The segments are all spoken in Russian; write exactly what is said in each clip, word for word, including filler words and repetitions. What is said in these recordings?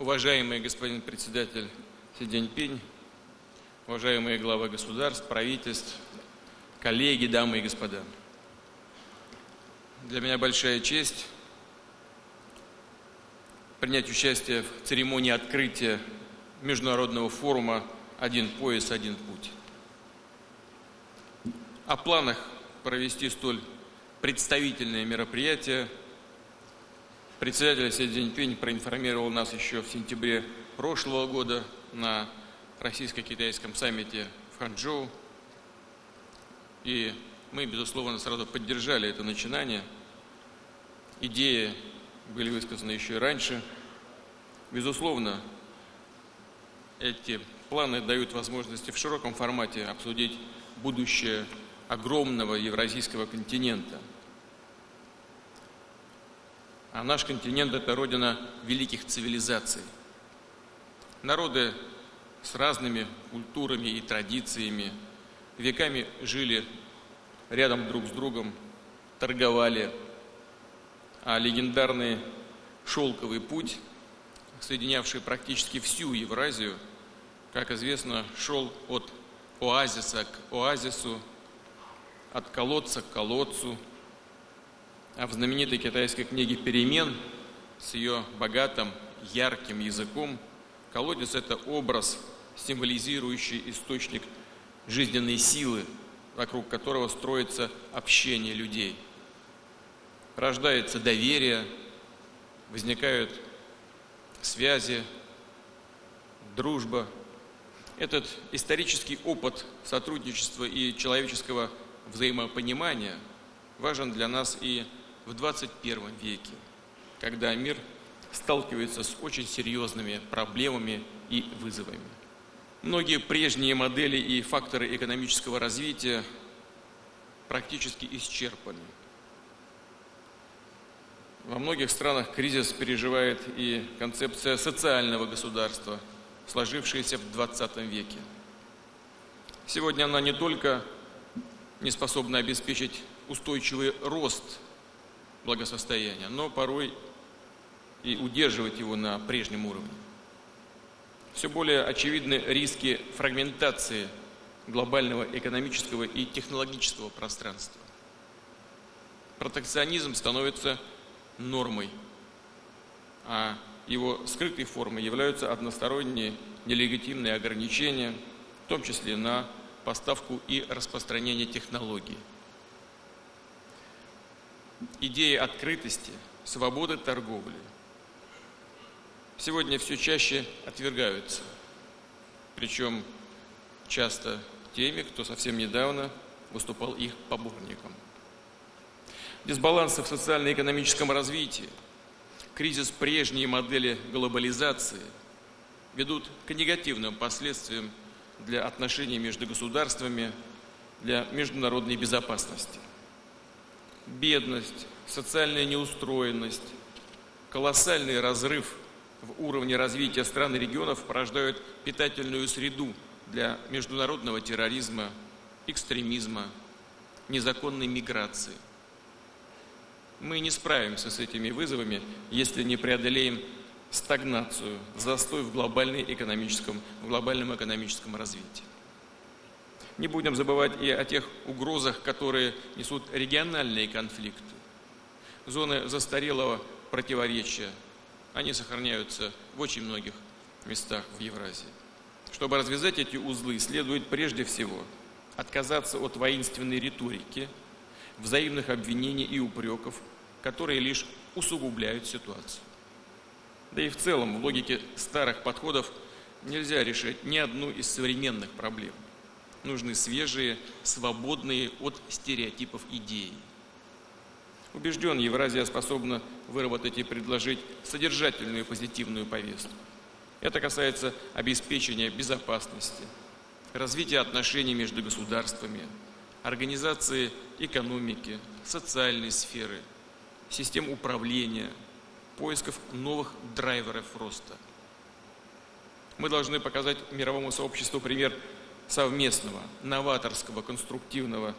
Уважаемый господин председатель Си Цзиньпинь, уважаемые главы государств, правительств, коллеги, дамы и господа. Для меня большая честь принять участие в церемонии открытия международного форума «Один пояс, один путь». О планах провести столь представительное мероприятие председатель Си Цзиньпинь проинформировал нас еще в сентябре прошлого года на российско-китайском саммите в Ханчжоу. И мы, безусловно, сразу поддержали это начинание. Идеи были высказаны еще и раньше. Безусловно, эти планы дают возможности в широком формате обсудить будущее огромного евразийского континента. А наш континент – это родина великих цивилизаций. Народы с разными культурами и традициями веками жили рядом друг с другом, торговали. А легендарный шелковый путь, соединявший практически всю Евразию, как известно, шел от оазиса к оазису, от колодца к колодцу. А в знаменитой китайской книге «Перемен» с ее богатым, ярким языком колодец – это образ, символизирующий источник жизненной силы, вокруг которого строится общение людей. Рождается доверие, возникают связи, дружба. Этот исторический опыт сотрудничества и человеческого взаимопонимания важен для нас и в двадцать первом веке, когда мир сталкивается с очень серьезными проблемами и вызовами. Многие прежние модели и факторы экономического развития практически исчерпаны. Во многих странах кризис переживает и концепция социального государства, сложившаяся в двадцатом веке. Сегодня она не только не способна обеспечить устойчивый рост благосостояния, но порой и удерживать его на прежнем уровне. Все более очевидны риски фрагментации глобального экономического и технологического пространства. Протекционизм становится нормой, а его скрытой формой являются односторонние нелегитимные ограничения, в том числе на поставку и распространение технологий. Идеи открытости, свободы торговли сегодня все чаще отвергаются, причем часто теми, кто совсем недавно выступал их поборником. Дисбалансы в социально-экономическом развитии, кризис прежней модели глобализации ведут к негативным последствиям для отношений между государствами, для международной безопасности. Бедность, социальная неустроенность, колоссальный разрыв в уровне развития стран и регионов порождают питательную среду для международного терроризма, экстремизма, незаконной миграции. Мы не справимся с этими вызовами, если не преодолеем стагнацию, застой в, глобальной экономическом, в глобальном экономическом развитии. Не будем забывать и о тех угрозах, которые несут региональные конфликты. Зоны застарелого противоречия, они сохраняются в очень многих местах в Евразии. Чтобы развязать эти узлы, следует прежде всего отказаться от воинственной риторики, взаимных обвинений и упреков, которые лишь усугубляют ситуацию. Да и в целом, в логике старых подходов нельзя решить ни одну из современных проблем. Нужны свежие, свободные от стереотипов идеи. Убежден, Евразия способна выработать и предложить содержательную позитивную повестку. Это касается обеспечения безопасности, развития отношений между государствами, организации экономики, социальной сферы, систем управления, поисков новых драйверов роста. Мы должны показать мировому сообществу пример совместного, новаторского, конструктивного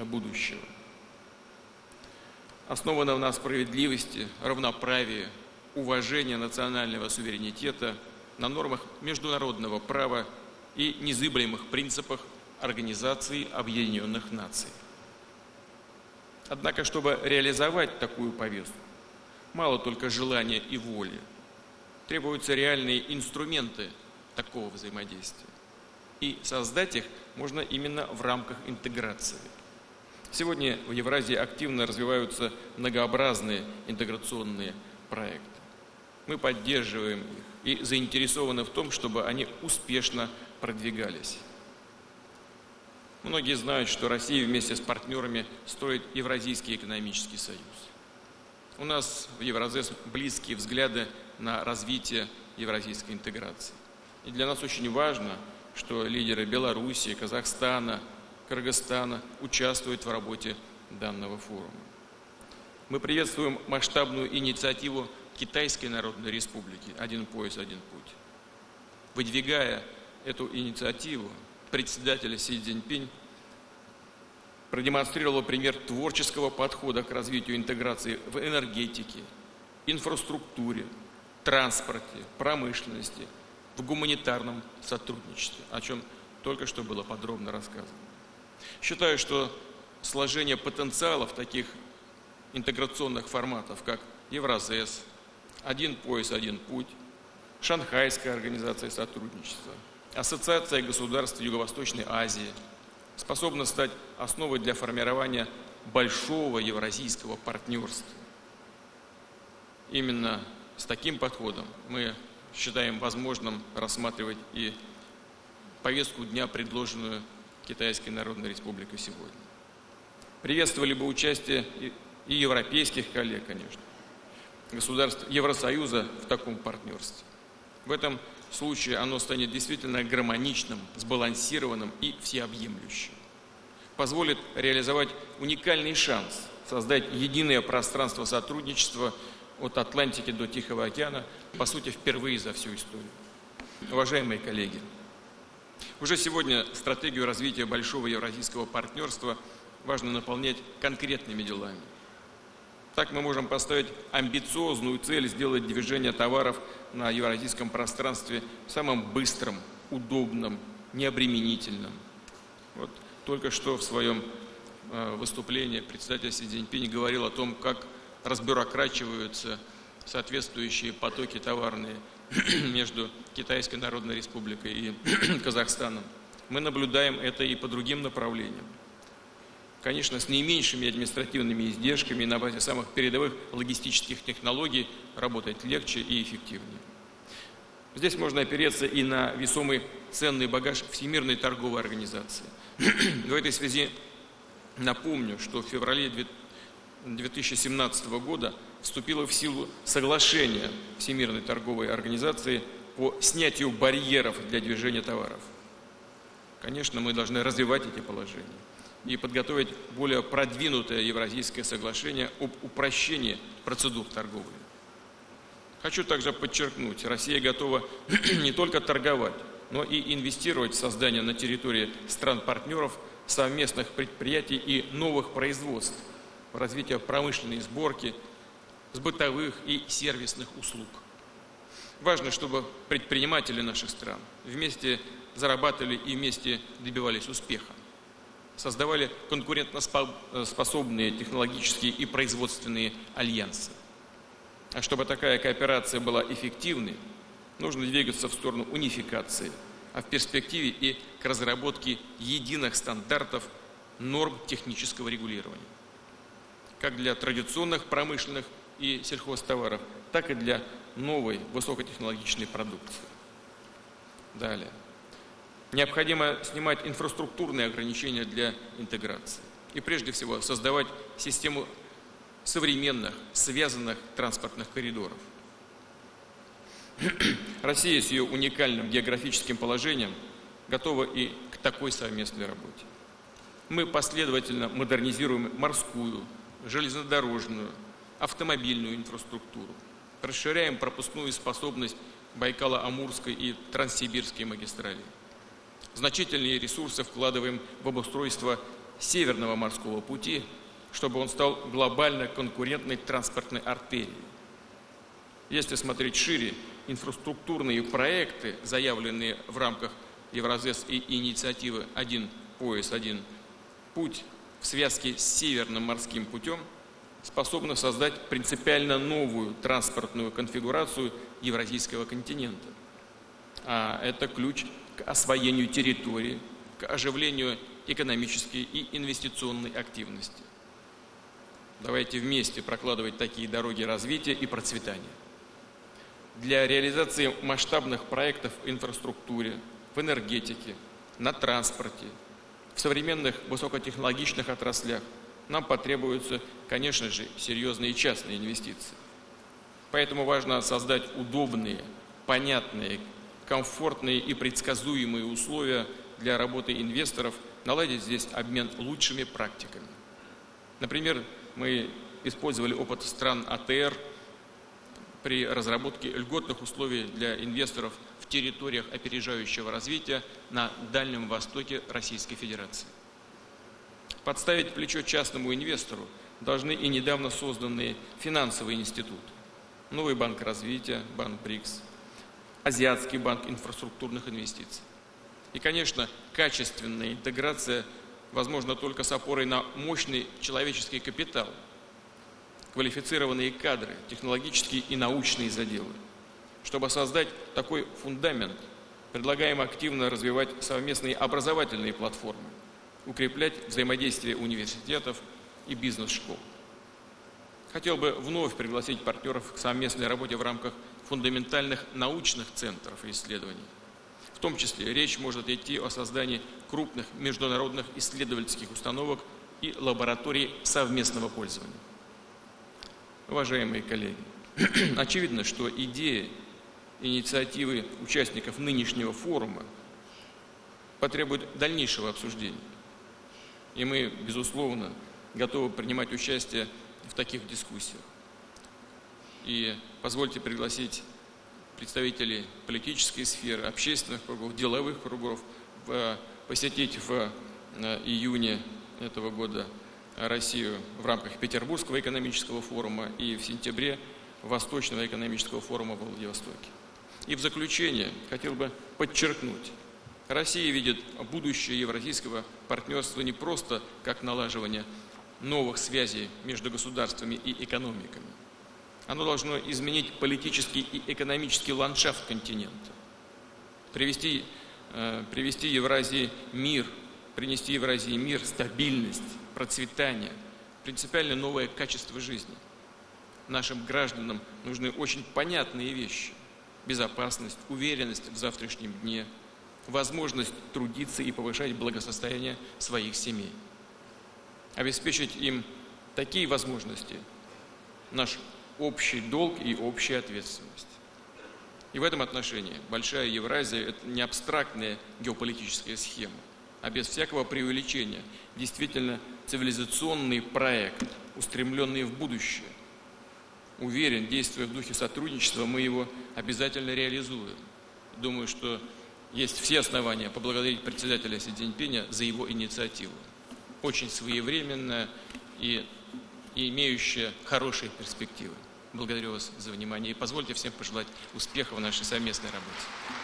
будущего, основанного на справедливости, равноправии, уважения национального суверенитета на нормах международного права и незыблемых принципах Организации Объединенных Наций. Однако, чтобы реализовать такую повестку, мало только желания и воли. Требуются реальные инструменты такого взаимодействия. И создать их можно именно в рамках интеграции. Сегодня в Евразии активно развиваются многообразные интеграционные проекты. Мы поддерживаем их и заинтересованы в том, чтобы они успешно продвигались. Многие знают, что Россия вместе с партнерами строит Евразийский экономический союз. У нас в Евразес близкие взгляды на развитие евразийской интеграции. И для нас очень важно, что лидеры Белоруссии, Казахстана, Кыргызстана участвуют в работе данного форума. Мы приветствуем масштабную инициативу Китайской Народной Республики «Один пояс, один путь». Выдвигая эту инициативу, председатель Си Цзиньпинь продемонстрировал пример творческого подхода к развитию интеграции в энергетике, инфраструктуре, транспорте, промышленности, в гуманитарном сотрудничестве, о чем только что было подробно рассказано. Считаю, что сложение потенциалов таких интеграционных форматов, как Евразес, «Один пояс, один путь», Шанхайская организация сотрудничества, Ассоциация государств Юго-Восточной Азии, способна стать основой для формирования большого евразийского партнерства. Именно с таким подходом мы считаем возможным рассматривать и повестку дня, предложенную Китайской Народной Республикой сегодня. Приветствовали бы участие и европейских коллег, конечно, государств Евросоюза в таком партнерстве. В этом случае оно станет действительно гармоничным, сбалансированным и всеобъемлющим. Позволит реализовать уникальный шанс создать единое пространство сотрудничества от Атлантики до Тихого океана, по сути, впервые за всю историю. Уважаемые коллеги, уже сегодня стратегию развития большого евразийского партнерства важно наполнять конкретными делами. Так мы можем поставить амбициозную цель сделать движение товаров на евразийском пространстве самым быстрым, удобным, необременительным. Вот только что в своем выступлении председатель Си Цзиньпинь говорил о том, как разбюрокрачиваются соответствующие потоки товарные между Китайской Народной Республикой и Казахстаном. Мы наблюдаем это и по другим направлениям. Конечно, с наименьшими административными издержками на базе самых передовых логистических технологий работать легче и эффективнее. Здесь можно опереться и на весомый ценный багаж Всемирной торговой организации. В этой связи напомню, что в феврале две тысячи семнадцатого года вступило в силу соглашение Всемирной торговой организации по снятию барьеров для движения товаров. Конечно, мы должны развивать эти положения и подготовить более продвинутое Евразийское соглашение об упрощении процедур торговли. Хочу также подчеркнуть, Россия готова не только торговать, но и инвестировать в создание на территории стран-партнеров совместных предприятий и новых производств, в развитие промышленной сборки, с бытовых и сервисных услуг. Важно, чтобы предприниматели наших стран вместе зарабатывали и вместе добивались успеха, создавали конкурентоспособные технологические и производственные альянсы. А чтобы такая кооперация была эффективной, нужно двигаться в сторону унификации, а в перспективе и к разработке единых стандартов норм технического регулирования, как для традиционных промышленных и сельхозтоваров, так и для новой высокотехнологичной продукции. Далее. Необходимо снимать инфраструктурные ограничения для интеграции. И прежде всего создавать систему современных, связанных транспортных коридоров. Россия с ее уникальным географическим положением готова и к такой совместной работе. Мы последовательно модернизируем морскую, железнодорожную, автомобильную инфраструктуру, расширяем пропускную способность Байкало-Амурской и Транссибирской магистралей. Значительные ресурсы вкладываем в обустройство Северного морского пути, чтобы он стал глобально конкурентной транспортной артерией. Если смотреть шире, инфраструктурные проекты, заявленные в рамках Евразес и инициативы «Один пояс, один путь» в связке с Северным морским путем, способны создать принципиально новую транспортную конфигурацию Евразийского континента. А это ключ к освоению территории, к оживлению экономической и инвестиционной активности. Давайте вместе прокладывать такие дороги развития и процветания. Для реализации масштабных проектов в инфраструктуре, в энергетике, на транспорте, в современных высокотехнологичных отраслях нам потребуются, конечно же, серьезные частные инвестиции. Поэтому важно создать удобные, понятные, комфортные и предсказуемые условия для работы инвесторов, наладить здесь обмен лучшими практиками. Например, мы использовали опыт стран А Т Р при разработке льготных условий для инвесторов в территориях опережающего развития на Дальнем Востоке Российской Федерации. Подставить плечо частному инвестору должны и недавно созданные финансовые институты. Новый банк развития, банк БРИКС, Азиатский банк инфраструктурных инвестиций. И, конечно, качественная интеграция возможна только с опорой на мощный человеческий капитал, квалифицированные кадры, технологические и научные заделы. Чтобы создать такой фундамент, предлагаем активно развивать совместные образовательные платформы, укреплять взаимодействие университетов и бизнес-школ. Хотел бы вновь пригласить партнеров к совместной работе в рамках фундаментальных научных центров и исследований. В том числе речь может идти о создании крупных международных исследовательских установок и лабораторий совместного пользования. Уважаемые коллеги, очевидно, что идеи, инициативы участников нынешнего форума потребуют дальнейшего обсуждения. И мы, безусловно, готовы принимать участие в таких дискуссиях. И позвольте пригласить представителей политической сферы, общественных кругов, деловых кругов посетить в июне этого года Россию в рамках Петербургского экономического форума и в сентябре Восточного экономического форума в Владивостоке. И в заключение хотел бы подчеркнуть, Россия видит будущее евразийского партнерства не просто как налаживание новых связей между государствами и экономиками. Оно должно изменить политический и экономический ландшафт континента, привести, э, привести Евразии мир, принести Евразии мир, стабильность, процветание, принципиально новое качество жизни. Нашим гражданам нужны очень понятные вещи: безопасность, уверенность в завтрашнем дне, возможность трудиться и повышать благосостояние своих семей. Обеспечить им такие возможности – наш общий долг и общая ответственность. И в этом отношении Большая Евразия – это не абстрактная геополитическая схема, а без всякого преувеличения действительно цивилизационный проект, устремленный в будущее. Уверен, действуя в духе сотрудничества, мы его обязательно реализуем. Думаю, что есть все основания поблагодарить председателя Си Цзиньпиня за его инициативу. Очень своевременная и, и имеющая хорошие перспективы. Благодарю вас за внимание и позвольте всем пожелать успеха в нашей совместной работе.